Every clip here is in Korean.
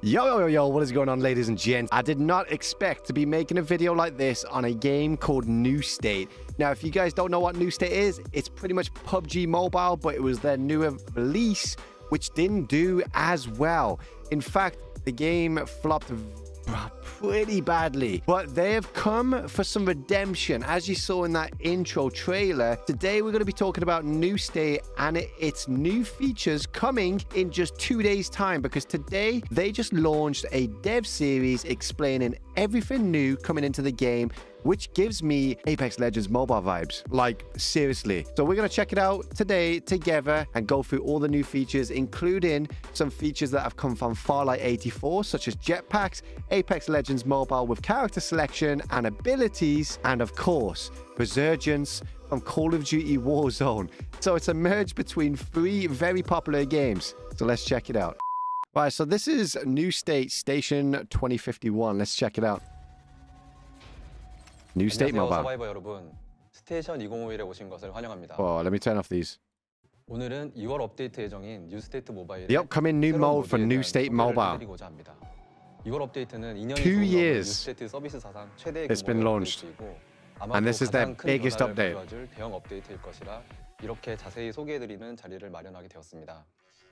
Yo, what is going on, ladies and gents? I did not expect to be making a video like this on a game called New State. Now, if you guys don't know what New State is, it's pretty much PUBG Mobile, but it was their newer release, which didn't do as well. In fact, the game flopped pretty badly, but they have come for some redemption, as you saw in that intro trailer. Today we're going to be talking about New State and its new features coming in just 2 days time, because today they just launched a dev series explaining everything new coming into the game, which gives me Apex Legends mobile vibes. Like, seriously. So we're going to check it out today together and go through all the new features, including some features that have come from Farlight 84, such as jetpacks, Apex Legends mobile with character selection and abilities, and of course, Resurgence from Call of Duty Warzone. So it's a merge between 3 very popular games. So let's check it out. Right, so this is New State Station 2051. Let's check it out. New State Mobile. 서바이버 여러분, 스테이션 2051에 오신 것을 환영합니다. Oh, let me turn off these. 오늘은 2월 업데이트 예정인 뉴 스테이트 모바일의 The upcoming new mode for New State Mobile. 2월 업데이트는 2년 2 years 뉴 스테이트 서비스 사상 최대 it's been launched, and this is their biggest update. 대형 업데이트일 것이라 이렇게 자세히 소개해드리는 자리를 마련하게 되었습니다.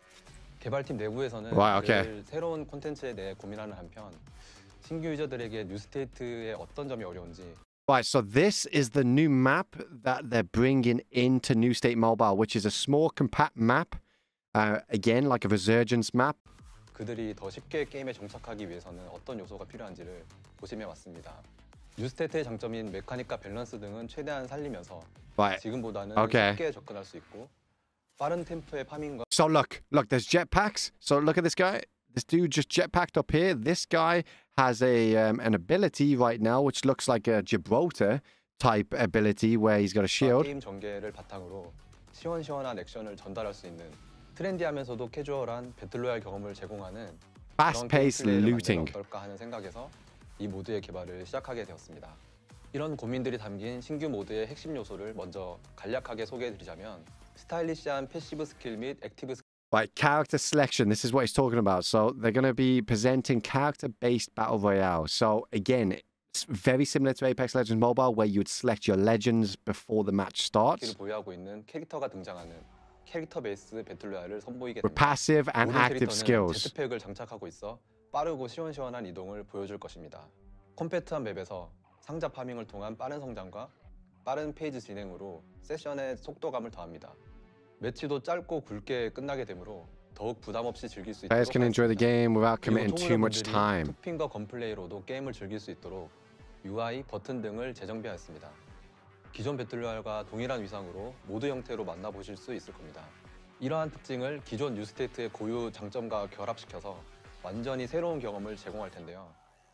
개발팀 내부에서는 늘 새로운 콘텐츠에 대해 고민하는 한편 신규 유저들에게 뉴 스테이트의 어떤 점이 어려운지. Right, so this is the new map that they're bringing into New State Mobile, which is a small, compact map. Again, like a Resurgence map. 그들이 더 쉽게 게임에 정착하기 위해서는 어떤 요소가 필요한지를 고심해 왔습니다. 뉴 스테이트의 장점인 메카닉과 밸런스 등은 최대한 살리면서 지금보다는 쉽게 접근할 수 있고 빠른 템포의 파밍과. So look, there's jetpacks. So look at this guy. This dude just jetpacked up here. This guy has an ability right now, which looks like a Gibraltar type ability where he's got a shield. 게임 전개를 바탕으로 시원시원한 액션을 전달할 수 있는 트렌디하면서도 캐주얼한 배틀로얄 경험을 제공하는 fast-paced looting. 어떨까 하는 생각에서 이 모드의 개발을 시작하게 되었습니다. 이런 고민들이 담긴 신규 모드의 핵심 요소를 먼저 간략하게 소개해드리자면 스타일리시한 패시브 스킬 및 액티브 스킬. Right, character selection. This is what he's talking about. So they're going to be presenting character-based battle royale. So again, it's very similar to Apex Legends Mobile, where you would select your legends before the match starts. 보유하고 있는 캐릭터가 등장하는 캐릭터 베이스 배틀 로얄을 선보이게 됩니다. Passive and active skills. 제트팩을 장착하고 있어 빠르고 시원시원한 이동을 보여줄 것입니다. 컴패트한 맵에서 상자 파밍을 통한 빠른 성장과 빠른 페이지 진행으로 세션의 속도감을 더합니다. 매치도 짧고 굵게 끝나게 되므로 더욱 부담 없이 즐길 수 있도록 Players can enjoy the game without committing too much time. 투핑과 건플레이로도 게임을 즐길 수 있도록 UI, 버튼 등을 재정비하였습니다. 기존 배틀로얄과 동일한 위상으로 모드 형태로 만나보실 수 있을 겁니다. 이러한 특징을 기존 뉴스테이트의 고유 장점과 결합시켜서 완전히 새로운 경험을 제공할 텐데요.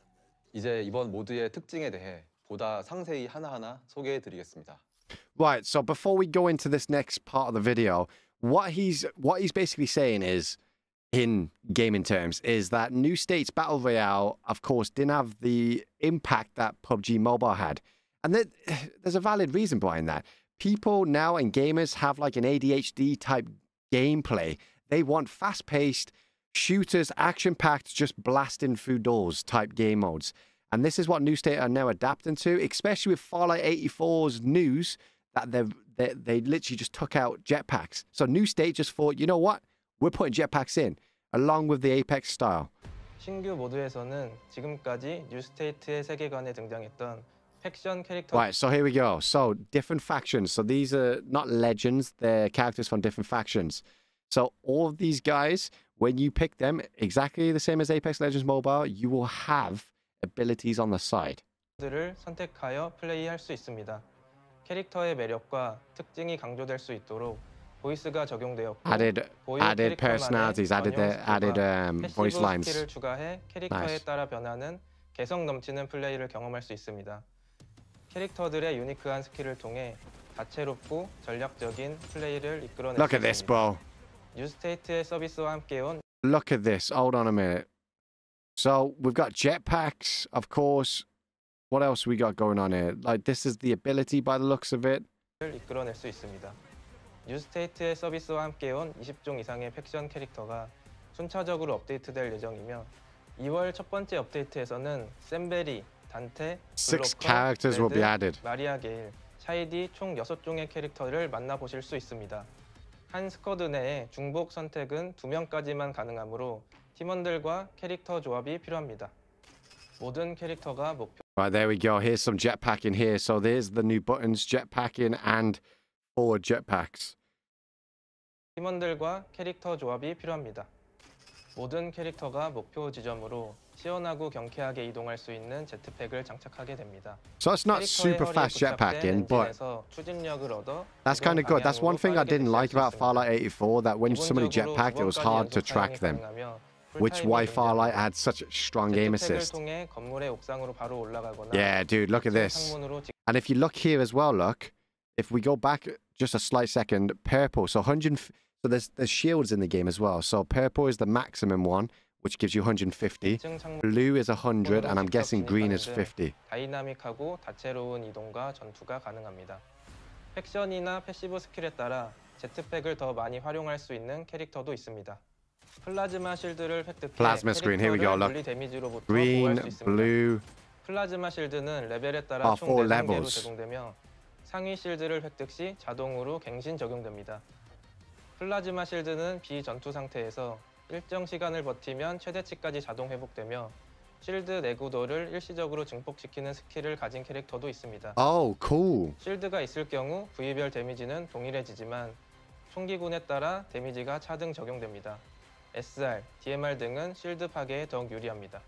이제 이번 모드의 특징에 대해 보다 상세히 하나하나 소개해드리겠습니다. Right, so before we go into this next part of the video, what he's basically saying is, in gaming terms, is that New State's Battle Royale, of course, didn't have the impact that PUBG Mobile had. And there's a valid reason behind that. People now and gamers have like an ADHD type gameplay. They want fast-paced shooters, action-packed, just blasting through doors type game modes. And this is what New State are now adapting to, especially with Farlight 84's news that they literally just took out jetpacks. So New State just thought, you know what? We're putting jetpacks in, along with the Apex style. 신규 모드에서는 지금까지 뉴 스테이트의 세계관에 등장했던 팩션 캐릭터. Right, so here we go. So different factions. So these are not legends, they're characters from different factions. So all of these guys, when you pick them, exactly the same as Apex Legends Mobile, you will have abilities on the side. 를 선택하여 플레이할 수 있습니다. 캐릭터의 매력과 특징이 강조될 수 있도록 보이스가 적용되었고 added personalities, added voice lines. 스킬을 추가해 캐릭터에 따라 변하는 개성 넘치는 플레이를 경험할 수 있습니다. 캐릭터들의 유니크한 스킬을 통해 다채롭고 전략적인 플레이를 이끌어낼 수 있습니다. Look at this, bro. 뉴스테이트의 서비스와 함께 온. Look at this. Hold on a minute. So we've got jetpacks, of course. What else we got going on here? Like, this is the ability by the looks of it. 이끌어낼 수 있습니다. 뉴스테이트의 서비스와 함께 온 20종 이상의 팩션 캐릭터가 순차적으로 업데이트될 예정이며 2월 첫 번째 업데이트에서는 샘베리, 단테, 6 블로커, characters will be 레드, added. 마리아 게일, 샤이디 총 6종의 캐릭터를 만나보실 수 있습니다. 한 스쿼드 내에 중복 선택은 2명까지만 가능하므로 팀원들과 캐릭터 조합이 필요합니다. 모든 캐릭터가 목표 Right, there we go. Here's some jetpacking here. So there's the new buttons, jetpacking and forward jetpacks. 팀원들과 캐릭터 조합이 필요합니다. 모든 캐릭터가 목표 지점으로 시원하고 경쾌하게 이동할 수 있는 제트팩을 장착하게 됩니다. So it's not super fast jetpacking, but that's kind of good. That's one thing I didn't like about Farlight 84, that when somebody jetpacked, it was hard to track them. Which why Farlight had such strong aim assist. Yeah, dude, look at this. And if you look here as well, look, if we go back just a slight second, purple, so 100, so there's shields in the game as well. So purple is the maximum one, which gives you 150. Blue is 100, and I'm guessing green is 50. 다이나믹하고 다채로운 이동과 전투가 가능합니다. 팩션이나 패시브 스킬에 따라 제트팩을 더 많이 활용할 수 있는 캐릭터도 있습니다. 플라즈마 실드를 획득해 Plasma screen, here we go, look. 물리 데미지로부터 Green, 보호할 수 있습니다. blue. 플라즈마 실드는 레벨에 따라 총 4 4단계로 levels. 제공되며 상위 실드를 획득 시 자동으로 갱신 적용됩니다. 플라즈마 실드는 비전투 상태에서 일정 시간을 버티면 최대치까지 자동 회복되며 실드 내구도를 일시적으로 증폭시키는 스킬을 가진 캐릭터도 있습니다. Oh, cool. 실드가 있을 경우 부위별 데미지는 동일해지지만 총기군에 따라 데미지가 차등 적용됩니다. SR, DMR 등은 실드 파괴에 더욱 유리합니다.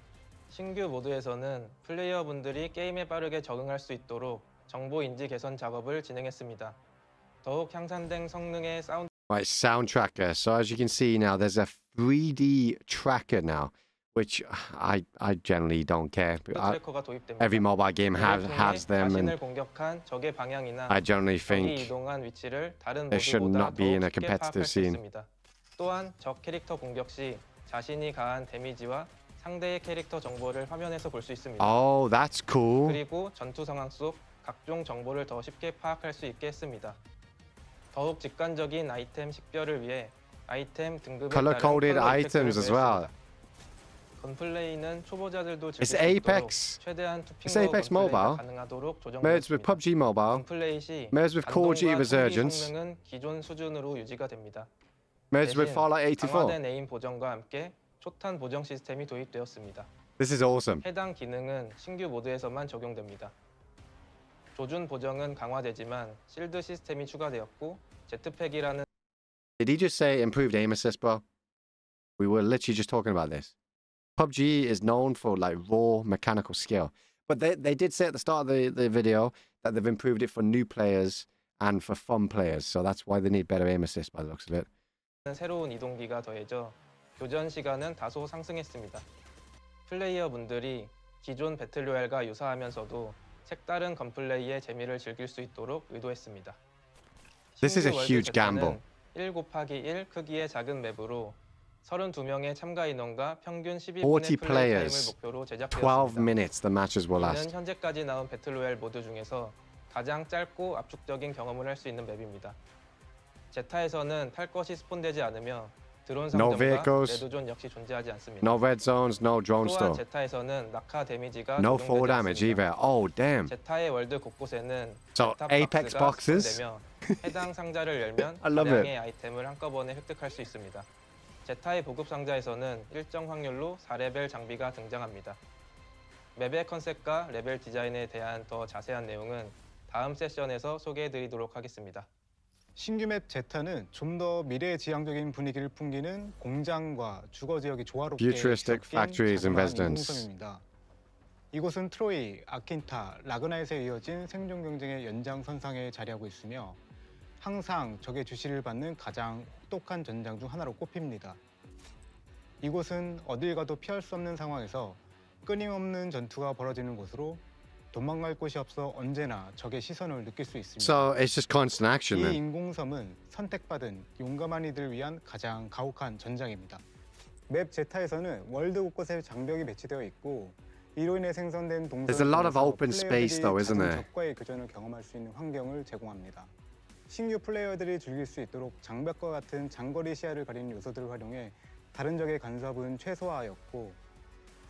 신규 모드에서는 플레이어분들이 게임에 빠르게 적응할 수 있도록 정보 인지 개선 작업을 진행했습니다. 더욱 향상된 성능의 사운드 Right, sound tracker. So as you can see now, there's a 3D tracker now, which I generally don't care. 트래커가 도입됩니다. Every mobile game has them, 자신을 and 공격한 적의 방향이나 I generally 적이 think 이동한 위치를 다른 there should 모드보다 not be in 더욱 a 쉽게 competitive 파악할 수 scene. 있습니다. 또한 적 캐릭터 공격 시 자신이 가한 데미지와 상대의 캐릭터 정보를 화면에서 볼 수 있습니다. Oh, that's cool. 그리고 전투 상황 속 각종 정보를 더 쉽게 파악할 수 있게 했습니다. 더욱 직관적인 아이템 식별을 위해 아이템 등급에 따른 Color-coded 컬러 items as 이펙트를 well. 부여했습니다. 건플레이는 초보자들도 즐길 It's 수 있도록 Apex. 최대한 It's 투핑과 Apex 건플레이가 Mobile. 가능하도록 Merged with 조정되었습니다. PUBG Mobile. 건플레이 시 Merged with Call of Duty 안동과 Resurgence. 총기 성능은 기존 수준으로 유지가 됩니다. Merged with 대신 Fallout 84. 강화된 에임 보정과 함께 초탄 보정 시스템이 도입되었습니다. This is awesome. 해당 기능은 신규 모드에서만 적용됩니다. 조준 보정은 강화되지만 실드 시스템이 추가되었고 제트팩이라는 Did he just say improved aim assist, bro? We were literally just talking about this. PUBG is known for like raw mechanical skill. But they did say at the start of the video that they've improved it for new players and for fun players. So that's why they need better aim assist by the looks of it. 새로운 이동기가 더해져 교전 시간은 다소 상승했습니다. 플레이어분들이 기존 배틀로얄과 유사하면서도 색다른 건플레이의 재미를 즐길 수 있도록 의도했습니다. This is a 신규 huge 월드 gamble. 제타는 1/1 크기의 작은 맵으로 32명의 참가 인원과 평균 12분의 40 플레이 타임을 players. 목표로 12 제작되었습니다. minutes the matches will 이는 last. 현재까지 나온 배틀로얄 모드 중에서 가장 짧고 압축적인 경험을 할 수 있는 맵입니다. 제타에서는 탈 것이 스폰되지 않으며 드론 No 상점과 vehicles. 레드존 역시 존재하지 않습니다. No red zones, no drone 또한 store. 제타에서는 낙하 데미지가 No 적용되지 fall damage 않습니다. either. Oh, damn. 제타의 월드 곳곳에는 So, 제타 Apex 박스가 boxes? 스폰되며 해당 상자를 열면 I love 다량의 아이템을 한꺼번에 획득할 수 있습니다. 제타의 보급 상자에서는 일정 확률로 4레벨 장비가 등장합니다. 맵의 컨셉과 레벨 디자인에 대한 더 자세한 내용은 다음 세션에서 소개해드리도록 하겠습니다. 신규 맵 제타는 좀 더 미래지향적인 분위기를 풍기는 공장과 주거 지역이 조화롭게 Futuristic 섞인 factories and 자그마한 residents. 인공섬입니다. 이곳은 트로이, 아킨타, 라그나에서 이어진 생존 경쟁의 연장선상에 자리하고 있으며 항상 적의 주시를 받는 가장 혹독한 전장 중 하나로 꼽힙니다. 이곳은 어딜 가도 피할 수 없는 상황에서 끊임없는 전투가 벌어지는 곳으로 도망갈 곳이 없어 언제나 적의 시선을 느낄 수 있습니다. So it's just constant action 이 then. 인공섬은 선택받은 용감한 이들을 위한 가장 가혹한 전장입니다. 맵 제타에서는 월드 곳곳에 장벽이 배치되어 있고 이로 인해 생성된 동선을 There's a lot of 통해서 open space though, isn't 플레이어들이 there? 적과의 교전을 경험할 수 있는 환경을 제공합니다. 신규 플레이어들이 즐길 수 있도록 장벽과 같은 장거리 시야를 가리는 요소들을 활용해 다른 적의 간섭은 최소화하였고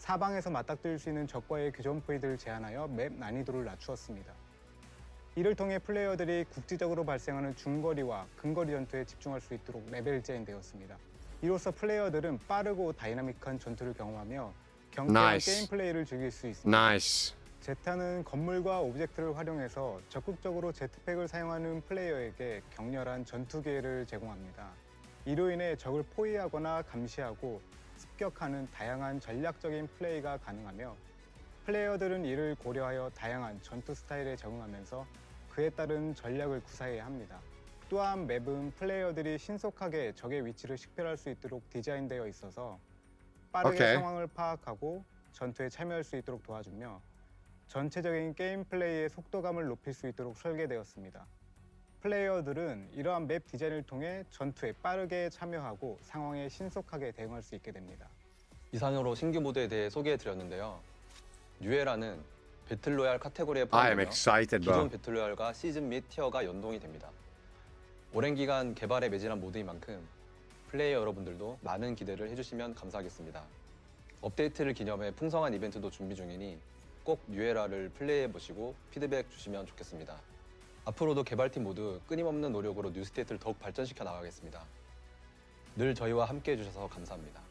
사방에서 맞닥뜨릴 수 있는 적과의 교전 포인트를 제한하여 맵 난이도를 낮추었습니다. 이를 통해 플레이어들이 국지적으로 발생하는 중거리와 근거리 전투에 집중할 수 있도록 레벨 제인되었습니다. 이로써 플레이어들은 빠르고 다이나믹한 전투를 경험하며 경쾌한 Nice. 게임 플레이를 즐길 수 있습니다. Nice. 제타는 건물과 오브젝트를 활용해서 적극적으로 제트팩을 사용하는 플레이어에게 격렬한 전투 기회를 제공합니다. 이로 인해 적을 포위하거나 감시하고 습격하는 다양한 전략적인 플레이가 가능하며 플레이어들은 이를 고려하여 다양한 전투 스타일에 적응하면서 그에 따른 전략을 구사해야 합니다. 또한 맵은 플레이어들이 신속하게 적의 위치를 식별할 수 있도록 디자인되어 있어서 빠르게 오케이. 상황을 파악하고 전투에 참여할 수 있도록 도와주며 전체적인 게임 플레이의 속도감을 높일 수 있도록 설계되었습니다. 플레이어들은 이러한 맵 디자인을 통해 전투에 빠르게 참여하고 상황에 신속하게 대응할 수 있게 됩니다. 이상으로 신규 모드에 대해 소개해드렸는데요. 뉴에라는 배틀로얄 카테고리에 I am 포함되며 excited, 기존 bro. 배틀로얄과 시즌 및 티어가 연동이 됩니다. 오랜 기간 개발에 매진한 모드인 만큼 플레이어 여러분들도 많은 기대를 해주시면 감사하겠습니다. 업데이트를 기념해 풍성한 이벤트도 준비 중이니 꼭 뉴에라를 플레이해보시고 피드백 주시면 좋겠습니다. 앞으로도 개발팀 모두 끊임없는 노력으로 뉴스테이트를 더욱 발전시켜 나가겠습니다. 늘 저희와 함께 해주셔서 감사합니다.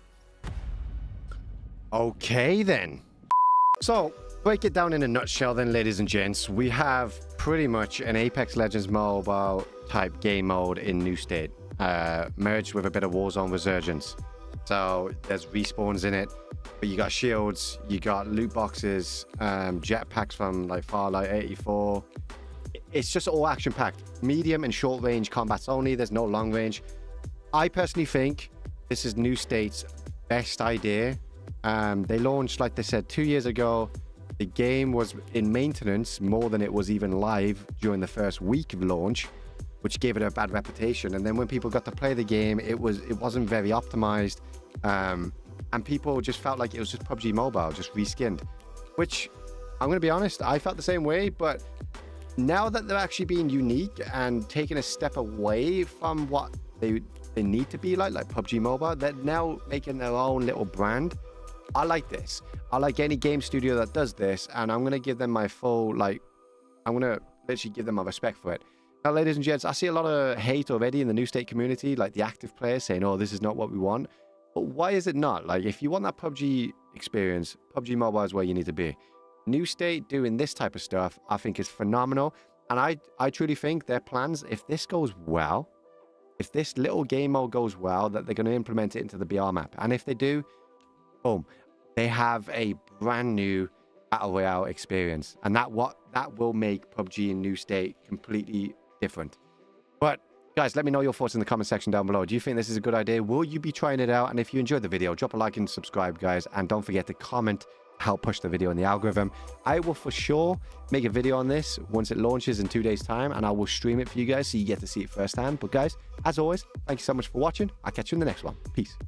Okay then. So, break it down in a nutshell then, ladies and gents. We have pretty much an Apex Legends mobile type game mode in New State, merged with a bit of Warzone Resurgence. So, there's respawns in it, but you got shields, you got loot boxes, jetpacks from like Farlight 84. It's just all action-packed. Medium and short range combats only. There's no long range. I personally think this is New State's best idea. They launched, like they said, 2 years ago. The game was in maintenance more than it was even live during the first week of launch, which gave it a bad reputation. And then when people got to play the game, it wasn't very optimized, and people just felt like it was just PUBG Mobile, just reskinned. Which, I'm going to be honest, I felt the same way. But now that they're actually being unique and taking a step away from what they need to be like PUBG Mobile, they're now making their own little brand. I like this. I like any game studio that does this, and I'm going to give them my full, I'm going to literally give them my respect for it. Now, ladies and gents, I see a lot of hate already in the New State community, like the active players saying, oh, this is not what we want. But why is it not? Like, if you want that PUBG experience, PUBG Mobile is where you need to be. New State doing this type of stuff, I think is phenomenal. And I truly think their plans, if this goes well, if this little game mode goes well, that they're going to implement it into the BR map. And if they do, boom, they have a brand new Battle Royale experience. And that will make PUBG in New State completely different. But guys, let me know your thoughts in the comment section down below. Do you think this is a good idea? Will you be trying it out? And if you enjoyed the video, drop a like and subscribe, guys. And don't forget to comment, help push the video in the algorithm. I will for sure make a video on this once it launches in 2 days' time, and I will stream it for you guys so you get to see it firsthand. But guys, as always, thank you so much for watching. I'll catch you in the next one. Peace.